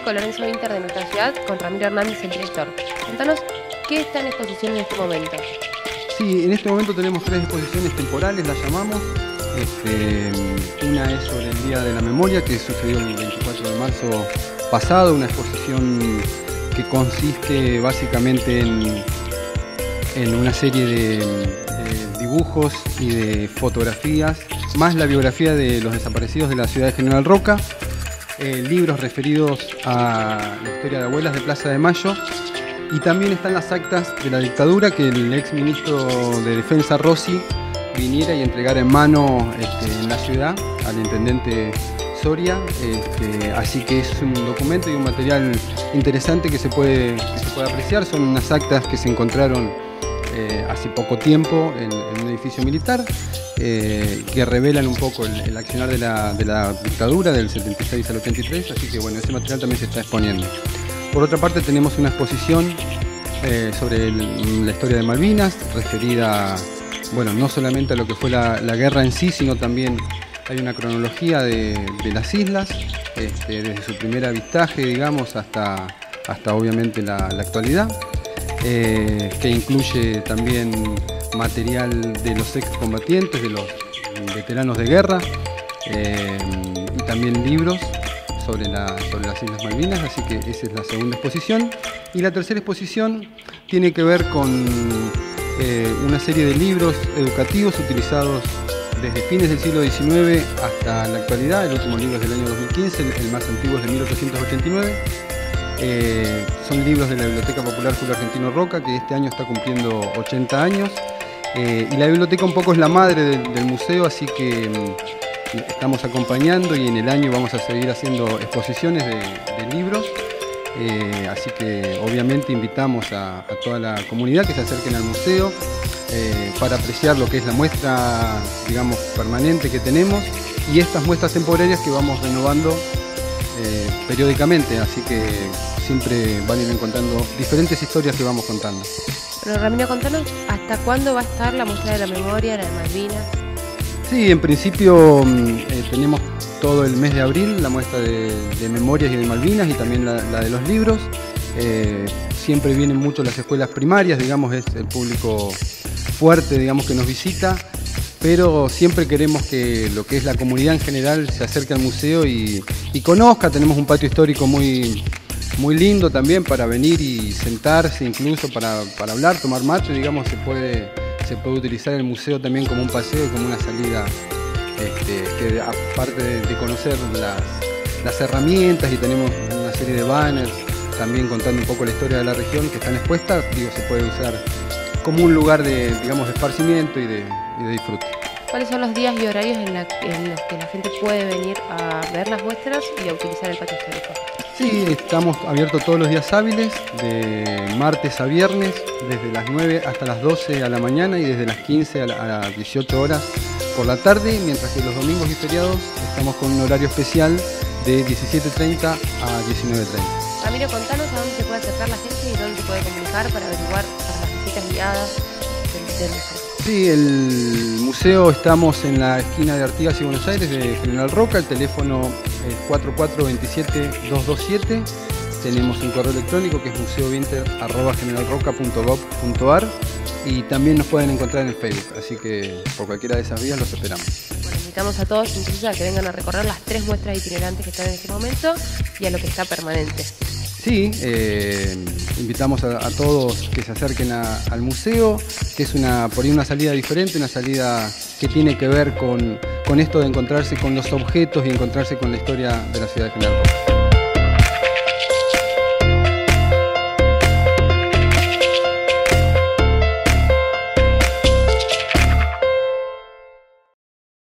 Público Lorenzo Inter de nuestra ciudad, con Ramiro Hernández, el director. Contanos, ¿qué está en exposición en este momento? Sí, en este momento tenemos 3 exposiciones temporales, las llamamos. Una es sobre el Día de la Memoria, que sucedió el 24 de marzo pasado, una exposición que consiste básicamente en una serie de dibujos y de fotografías, más la biografía de los desaparecidos de la ciudad de General Roca, libros referidos a la historia de abuelas de Plaza de Mayo, y también están las actas de la dictadura que el ex ministro de Defensa Rossi viniera y entregara en mano en la ciudad al intendente Soria, así que es un documento y un material interesante que se puede apreciar. Son unas actas que se encontraron hace poco tiempo en un edificio militar, que revelan un poco el accionar de la dictadura del 76 al 83, así que bueno, ese material también se está exponiendo. Por otra parte tenemos una exposición sobre la historia de Malvinas, referida, bueno, no solamente a lo que fue la guerra en sí, sino también hay una cronología de las islas, desde su primer avistaje, digamos, hasta obviamente la actualidad, que incluye también material de los excombatientes, de los veteranos de guerra, y también libros sobre las Islas Malvinas, así que esa es la segunda exposición. Y la tercera exposición tiene que ver con una serie de libros educativos utilizados desde fines del siglo XIX hasta la actualidad. El último libro es del año 2015, el más antiguo es de 1889. Son libros de la Biblioteca Popular Julio Argentino Roca, que este año está cumpliendo 80 años. Y la biblioteca un poco es la madre del museo, así que estamos acompañando y en el año vamos a seguir haciendo exposiciones de libros. Así que obviamente invitamos a toda la comunidad que se acerquen al museo para apreciar lo que es la muestra, digamos, permanente que tenemos y estas muestras temporarias que vamos renovando periódicamente, así que siempre van a ir encontrando diferentes historias que vamos contando. Pero Ramiro, contanos, ¿hasta cuándo va a estar la muestra de la memoria, la de Malvinas? Sí, en principio tenemos todo el mes de abril la muestra de memorias y de Malvinas y también la de los libros. Siempre vienen mucho las escuelas primarias, digamos, es el público fuerte, digamos, que nos visita, pero siempre queremos que lo que es la comunidad en general se acerque al museo y conozca. Tenemos un patio histórico muy lindo también para venir y sentarse, incluso para hablar, tomar mate, digamos, se puede utilizar el museo también como un paseo y como una salida, que aparte de conocer las herramientas, y tenemos una serie de banners también contando un poco la historia de la región que están expuestas, digo, se puede usar como un lugar de, digamos, de esparcimiento y de disfrute. ¿Cuáles son los días y horarios en los que la gente puede venir a ver las muestras y a utilizar el patio histórico? Sí, estamos abiertos todos los días hábiles, de martes a viernes, desde las 9 hasta las 12 a la mañana y desde las 15 a las 18 horas por la tarde, mientras que los domingos y feriados estamos con un horario especial de 17:30 a 19:30. Ramiro, contanos a dónde se puede acercar la gente y dónde se puede comunicar para averiguar para las visitas guiadas del museo. Sí, el museo estamos en la esquina de Artigas y Buenos Aires de General Roca, el teléfono es 4427-227, tenemos un correo electrónico que es museovinter@generalroca.gov.ar y también nos pueden encontrar en el Facebook, así que por cualquiera de esas vías los esperamos. Bueno, invitamos a todos entonces a que vengan a recorrer las 3 muestras itinerantes que están en este momento y a lo que está permanente. Sí, invitamos a todos que se acerquen al museo, que es por ahí una salida diferente, una salida que tiene que ver con esto de encontrarse con los objetos y encontrarse con la historia de la ciudad de General Roca.